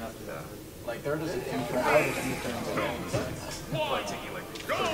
after that. Yeah. Like there were just a few turns. I was a few turns away. Like taking like.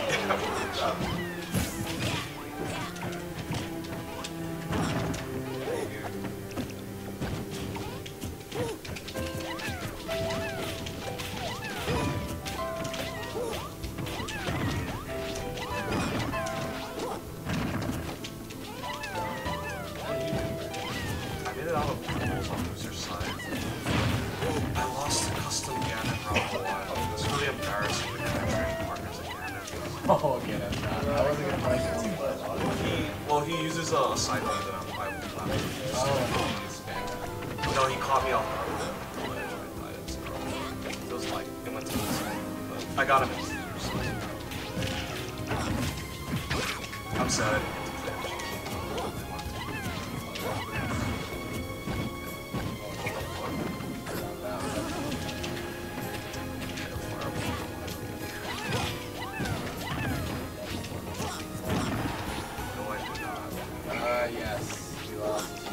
Oh, okay, that's not. I wasn't gonna price it too much. Well, he uses a side move that I'm Oh, no, he caught me off guard with it. It was like, it went to the side. But I got him in the I'm sad. Yes. We lost to...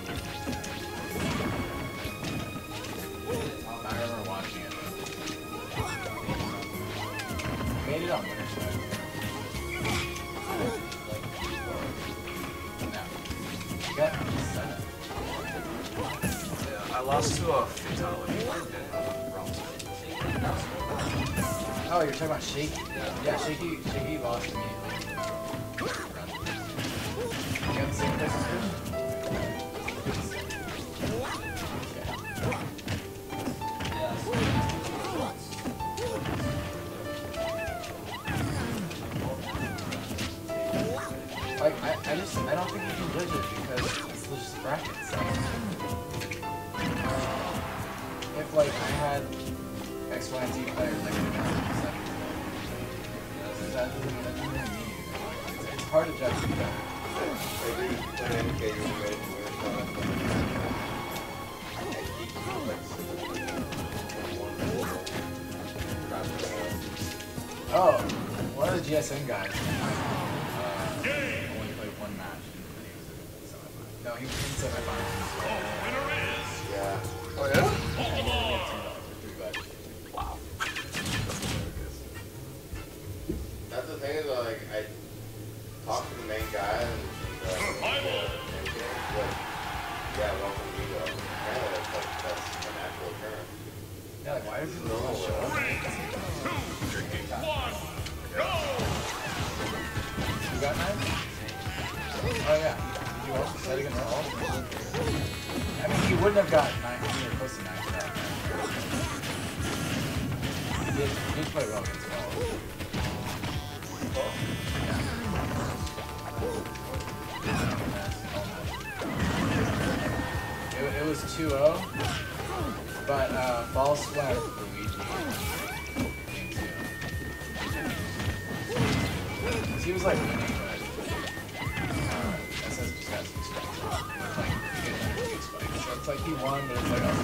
I remember watching it. Made it on winner's side. No. You got 7. Yeah, I lost to a fatality in round 2. Oh, you're talking about Shaky? Yeah, Shaky lost to me. You have the same place as Christian? Like, I don't think you can glitch it because it's just brackets. If, like, I had X, Y, and Z players, I could have done it. That doesn't mean anything. It's hard to judge the better. Oh, one of the GSM guys only played one match. No, he was in semifinals. Yeah. Oh yeah? Wow. That's the thing is like I talked to the main guy and yeah, welcome you go. Apparently that's an actual occurrence. Yeah, like why does he show up? 3, 2, 1, go! You got 9? Oh yeah. Did you also set against all? I mean, he wouldn't have got 9 or close to 9 without that. He did play well against all. It was 2-0, but false flag for Luigi. Game 2. He was like winning, but SS just got some spikes. Like, he gets 100 spikes. So it's like he won, but it's like, oh.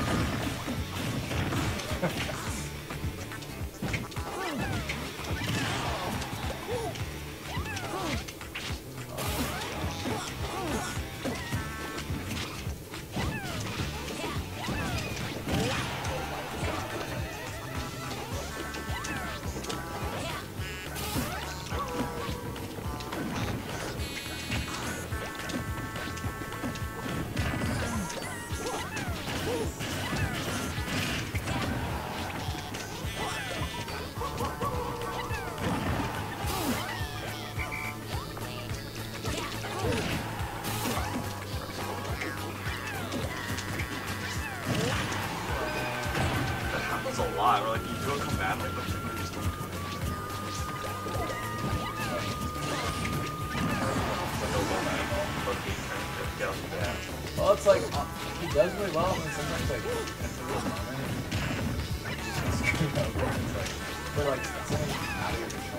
Or like you do a command like the finger just don't do it. Well, it's like, he does really well, and sometimes like, at the real moment, he just gets screwed over, and it's like, but like, it's something out of your control.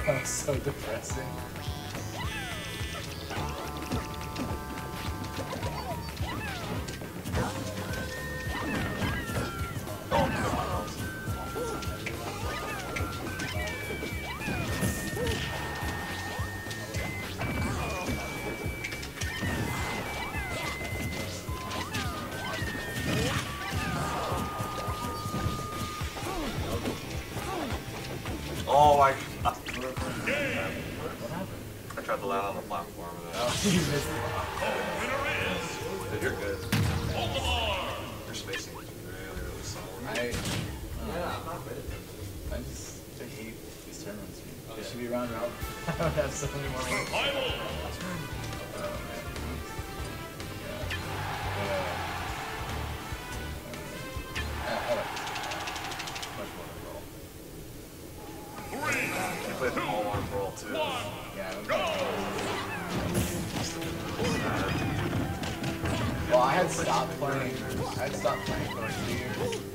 That was so depressing. Oh, come on. Oh, What happened? I tried to land on the platform and Oh, you missed it. then you're good. Your spacing is really, really solid. Yeah, I'm not good at this. I hate these tournaments. They should be round robin. I would have so many more wins. Survival. Oh, man. Yeah. I like this. Much more than roll. You played the all arm roll too. Yeah, I would Go. Well, I had stopped playing. For like 2 years.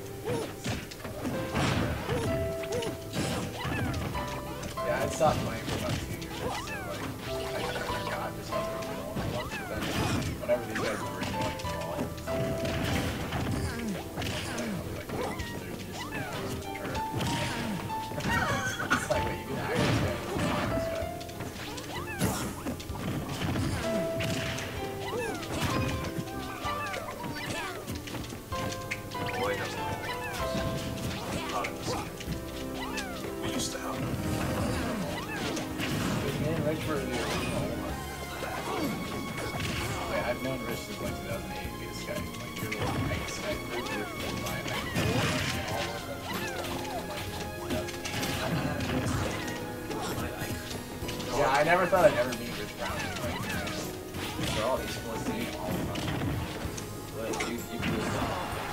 Yeah, I had stopped playing for about 2 years. So like, I forgot just how to roll. But then, whenever these guys were doing like roll, it's like, wait, you can actually get this guy. Boy, doesn't not in this game. We used to have them. Man, right for the original one. Wait, I've known Rich since like 2008. This guy, like your little ice guy, first version of my Yeah, I never thought I'd ever meet Rich Brown. Like, they're all explicit all the time. But you do it now.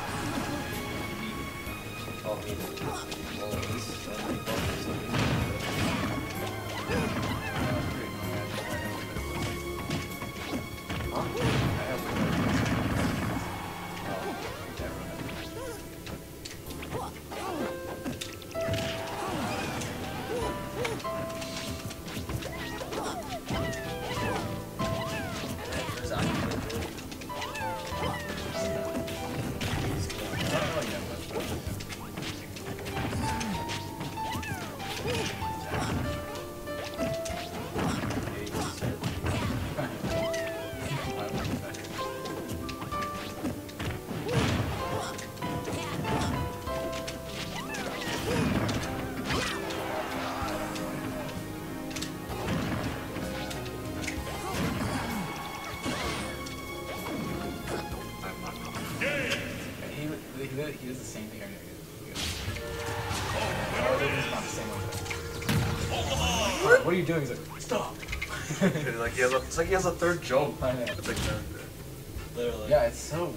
Oh, me. Oh, this is only focus on me. Huh? I have There's actually he does the same thing every day. Oh, it's not the same one. What are you doing? He's like, stop. It's like he has a third jump. I know. It's like, literally. Yeah, it's so